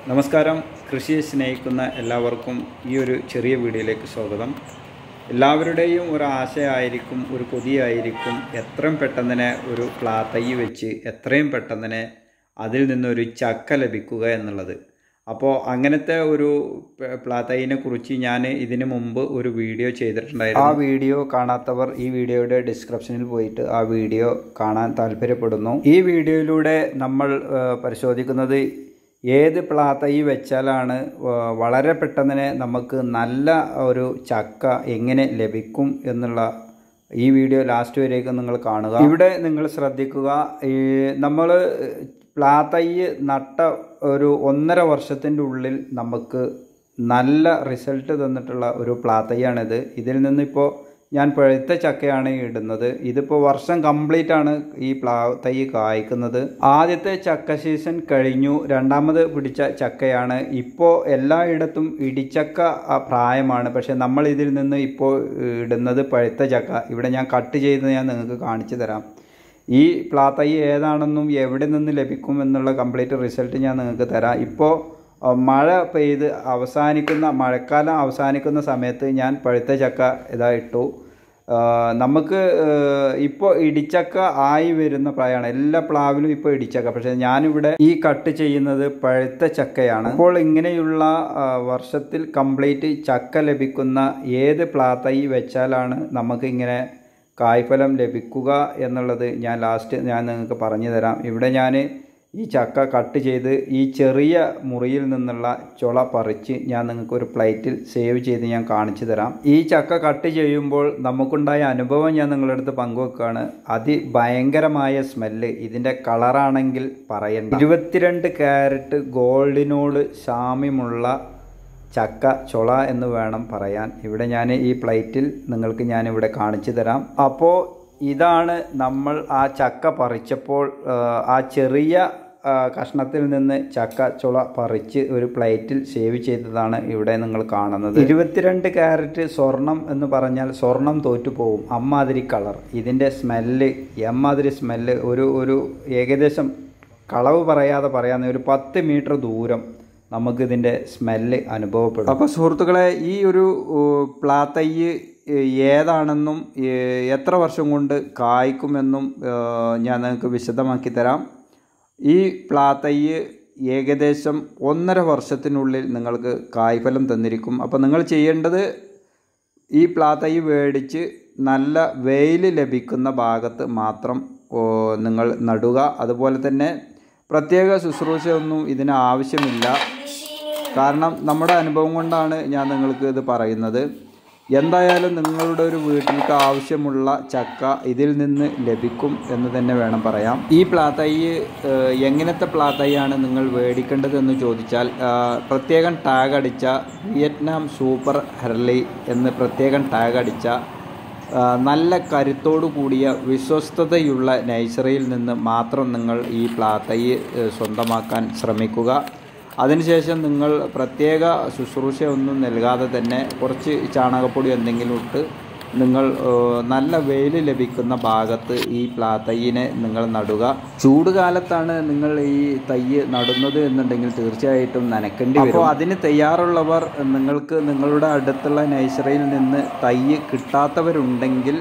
നമസ്കാരം. കൃഷിയെ സ്നേഹിക്കുന്ന എല്ലാവർക്കും ഈ ഒരു ചെറിയ വീഡിയോയിലേക്ക് സ്വാഗതം. എല്ലാവരുടെയും ഒരു ആശയമായിരിക്കും, ഒരു കൊതിയായിരിക്കും എത്രയും പെട്ടെന്ന് ഒരു പ്ലാത്തൈ വെച്ച് എത്രയും പെട്ടെന്ന് അതിൽ നിന്നൊരു ചക്ക ലഭിക്കുക എന്നുള്ളത്. അപ്പോൾ അങ്ങനത്തെ ഒരു പ്ലാത്തൈനെ കുറിച്ച് ഞാൻ ഇതിനു മുമ്പ് ഒരു വീഡിയോ ചെയ്തിട്ടുണ്ടായിരുന്നു. ആ വീഡിയോ കാണാത്തവർ ഈ വീഡിയോയുടെ ഡിസ്ക്രിപ്ഷനിൽ പോയിട്ട് ആ വീഡിയോ കാണാൻ താല്പര്യപ്പെടുന്നു. ഈ വീഡിയോയിലൂടെ നമ്മൾ പരിശോധിക്കുന്നത് ഏത് പ്ലാത്തൈ വെച്ചാലാണ് വളരെ പെട്ടെന്ന് നമുക്ക് നല്ല ഒരു ചക്ക എങ്ങനെ ലഭിക്കും എന്നുള്ള ഈ വീഡിയോ ലാസ്റ്റ് വരേക്ക് നിങ്ങൾ കാണുക. ഇവിടെ നിങ്ങൾ ശ്രദ്ധിക്കുക, നമ്മൾ പ്ലാത്തൈ നട്ട ഒരു 1.5 വർഷത്തിൻ്റെ ഉള്ളിൽ നമുക്ക് നല്ല റിസൾട്ട് തന്നിട്ടുള്ള ഒരു പ്ലാത്തൈയാണിത്. ഇതിൽ നിന്നിപ്പോൾ ഞാൻ പഴുത്ത ചക്കയാണ് ഇടുന്നത്. ഇതിപ്പോൾ വർഷം കംപ്ലീറ്റ് ആണ് ഈ പ്ലാത്തൈ കായ്ക്കുന്നത്. ആദ്യത്തെ ചക്ക സീസൺ കഴിഞ്ഞു, രണ്ടാമത് പിടിച്ച ചക്കയാണ്. ഇപ്പോൾ എല്ലായിടത്തും ഇടിച്ചക്ക പ്രായമാണ്. പക്ഷേ നമ്മൾ ഇതിൽ നിന്ന് ഇപ്പോൾ ഇടുന്നത് പഴുത്ത ചക്ക. ഇവിടെ ഞാൻ കട്ട് ചെയ്ത് ഞാൻ നിങ്ങൾക്ക് കാണിച്ചു തരാം. ഈ പ്ലാത്തൈ ഏതാണെന്നും എവിടെ നിന്ന് ലഭിക്കും എന്നുള്ള കംപ്ലീറ്റ് റിസൾട്ട് ഞാൻ നിങ്ങൾക്ക് തരാം. ഇപ്പോൾ മഴ പെയ്ത് മഴക്കാലം അവസാനിക്കുന്ന സമയത്ത് ഞാൻ പഴുത്ത ചക്ക ഇട്ടു. നമുക്ക് ഇപ്പോൾ ഇടിച്ചക്ക ആയി വരുന്ന പ്രായമാണ്. എല്ലാ പ്ലാവിലും ഇപ്പോൾ ഇടിച്ചക്ക. പക്ഷേ ഞാനിവിടെ ഈ കട്ട് ചെയ്യുന്നത് പഴുത്ത ചക്കയാണ്. അപ്പോൾ ഇങ്ങനെയുള്ള വർഷത്തിൽ കംപ്ലീറ്റ് ചക്ക ലഭിക്കുന്ന ഏത് പ്ലാത്തൈ വെച്ചാലാണ് നമുക്ക് ഇങ്ങനെ കായ്ഫലം ലഭിക്കുക എന്നുള്ളത് ഞാൻ നിങ്ങൾക്ക് പറഞ്ഞു തരാം. ഇവിടെ ഞാൻ ഈ ചക്ക കട്ട് ചെയ്ത് ഈ ചെറിയ മുറിയിൽ നിന്നുള്ള ചുള പറിച്ച് ഞാൻ നിങ്ങൾക്ക് ഒരു പ്ലേറ്റിൽ സേവ് ചെയ്ത് ഞാൻ കാണിച്ചു തരാം. ഈ ചക്ക കട്ട് ചെയ്യുമ്പോൾ നമുക്കുണ്ടായ അനുഭവം ഞാൻ നിങ്ങളുടെ അടുത്ത് പങ്കുവെക്കുകയാണ്. അതിഭയങ്കരമായ സ്മെല്ല്. ഇതിൻ്റെ കളറാണെങ്കിൽ പറയണ്ട. 22 ക്യാരറ്റ് ഗോൾഡിനോട് സാമ്യമുള്ള ചക്ക ചുള എന്ന് വേണം പറയാൻ. ഇവിടെ ഞാൻ ഈ പ്ലേറ്റിൽ നിങ്ങൾക്ക് ഞാനിവിടെ കാണിച്ചു തരാം. അപ്പോൾ ഇതാണ് നമ്മൾ ആ ചക്ക പറിച്ചപ്പോൾ ആ ചെറിയ കഷ്ണത്തിൽ നിന്ന് ചക്ക ചുള പറിച്ച് ഒരു പ്ലേറ്റിൽ സേവ് ചെയ്തതാണ് ഇവിടെ നിങ്ങൾ കാണുന്നത്. 22 ക്യാരറ്റ് സ്വർണം എന്ന് പറഞ്ഞാൽ സ്വർണം തോറ്റുപോകും, അമ്മാതിരി കളർ. ഇതിൻ്റെ സ്മെല്ല് എമ്മാതിരി സ്മെല്ല്. ഒരു ഏകദേശം കളവ് പറയാമെന്ന് ഒരു 10 മീറ്റർ ദൂരം നമുക്കിതിൻ്റെ സ്മെല്ല് അനുഭവപ്പെടും. അപ്പോൾ സുഹൃത്തുക്കളെ, ഈ ഒരു പ്ലാത്തൈ ഏതാണെന്നും എത്ര വർഷം കൊണ്ട് കായ്ക്കുമെന്നും ഞാൻ നിങ്ങൾക്ക് വിശദമാക്കി തരാം. ഈ പ്ലാത്തൈ ഏകദേശം 1.5 വർഷത്തിനുള്ളിൽ നിങ്ങൾക്ക് കായ്ഫലം തന്നിരിക്കും. അപ്പോൾ നിങ്ങൾ ചെയ്യേണ്ടത് ഈ പ്ലാത്തൈ മേടിച്ച് നല്ല വെയിൽ ലഭിക്കുന്ന ഭാഗത്ത് മാത്രം നിങ്ങൾ നടുക. അതുപോലെ തന്നെ പ്രത്യേക ശുശ്രൂഷയൊന്നും ഇതിന് ആവശ്യമില്ല. കാരണം നമ്മുടെ അനുഭവം കൊണ്ടാണ് ഞാൻ നിങ്ങൾക്ക് ഇത് പറയുന്നത്. എന്തായാലും നിങ്ങളുടെ ഒരു വീട്ടിലേക്ക് ആവശ്യമുള്ള ചക്ക ഇതിൽ നിന്ന് ലഭിക്കും എന്ന് തന്നെ വേണം പറയാം. ഈ പ്ലാത്തൈ എങ്ങനത്തെ പ്ലാത്തൈയാണ് നിങ്ങൾ മേടിക്കേണ്ടതെന്ന് ചോദിച്ചാൽ പ്രത്യേകം ടാഗ് അടിച്ച വിയറ്റ്നാം സൂപ്പർ ഹെർലി എന്ന് പ്രത്യേകം ടാഗ് അടിച്ച നല്ല കരുത്തോടു കൂടിയ വിശ്വസ്തതയുള്ള നഴ്സറിയിൽ നിന്ന് മാത്രം നിങ്ങൾ ഈ പ്ലാത്തൈ സ്വന്തമാക്കാൻ ശ്രമിക്കുക. അതിനുശേഷം നിങ്ങൾ പ്രത്യേക ശുശ്രൂഷ ഒന്നും നൽകാതെ തന്നെ കുറച്ച് ചാണകപ്പൊടി എന്തെങ്കിലും ഇട്ട് നിങ്ങൾ നല്ല വെയിൽ ലഭിക്കുന്ന ഭാഗത്ത് ഈ പ്ലാത്തൈനെ നിങ്ങൾ നടുക. ചൂട് കാലത്താണ് നിങ്ങൾ ഈ തൈ നടുന്നത് എന്നുണ്ടെങ്കിൽ തീർച്ചയായിട്ടും നനയ്ക്കേണ്ടി വരും. അപ്പോൾ അതിന് തയ്യാറുള്ളവർ നിങ്ങൾക്ക് നിങ്ങളുടെ അടുത്തുള്ള നഴ്സറിയിൽ നിന്ന് തൈ കിട്ടാത്തവരുണ്ടെങ്കിൽ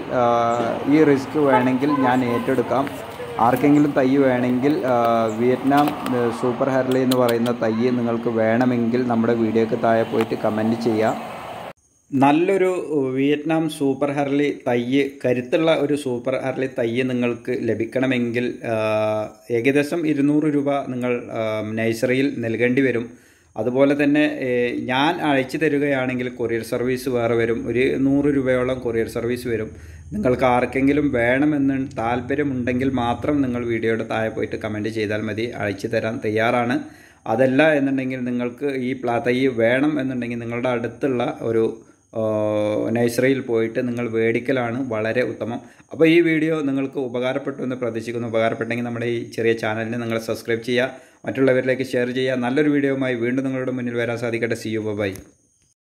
ഈ റിസ്ക് വേണമെങ്കിൽ ഞാൻ ഏറ്റെടുക്കാം. ആർക്കെങ്കിലും തൈ വേണമെങ്കിൽ വിയറ്റ്നാം സൂപ്പർ ഹെർലി എന്ന് പറയുന്ന തൈ നിങ്ങൾക്ക് വേണമെങ്കിൽ നമ്മുടെ വീഡിയോക്ക് താഴെ പോയിട്ട് കമൻറ്റ് ചെയ്യാം. നല്ലൊരു വിയറ്റ്നാം സൂപ്പർ ഹെർലി തൈ, കരുത്തുള്ള ഒരു സൂപ്പർ ഹെർലി തൈ നിങ്ങൾക്ക് ലഭിക്കണമെങ്കിൽ ഏകദേശം 200 രൂപ നിങ്ങൾ നഴ്സറിയിൽ നൽകേണ്ടി വരും. അതുപോലെ തന്നെ ഞാൻ അയച്ചു തരികയാണെങ്കിൽ കൊറിയർ സർവീസ് വേറെ വരും. ഒരു 100 രൂപയോളം കൊറിയർ സർവീസ് വരും. നിങ്ങൾക്ക് ആർക്കെങ്കിലും വേണമെന്ന് താല്പര്യമുണ്ടെങ്കിൽ മാത്രം നിങ്ങൾ വീഡിയോയുടെ താഴെ പോയിട്ട് കമൻറ്റ് ചെയ്താൽ മതി. അയച്ചു തരാൻ തയ്യാറാണ്. അതല്ല എന്നുണ്ടെങ്കിൽ നിങ്ങൾക്ക് ഈ പ്ലാത്തൈ വേണം എന്നുണ്ടെങ്കിൽ നിങ്ങളുടെ അടുത്തുള്ള ഒരു നഴ്സറിയിൽ പോയിട്ട് നിങ്ങൾ മേടിക്കലാണ് വളരെ ഉത്തമം. അപ്പോൾ ഈ വീഡിയോ നിങ്ങൾക്ക് ഉപകാരപ്പെട്ടു എന്ന് പ്രതീക്ഷിക്കുന്നു. ഉപകാരപ്പെട്ടെങ്കിൽ നമ്മുടെ ഈ ചെറിയ ചാനലിനെ നിങ്ങൾ സബ്സ്ക്രൈബ് ചെയ്യുക, മറ്റുള്ളവരിലേക്ക് ഷെയർ ചെയ്യുക. നല്ലൊരു വീഡിയോയുമായി വീണ്ടും നിങ്ങളുടെ മുന്നിൽ വരാൻ സാധിക്കട്ടെ. See you, bye.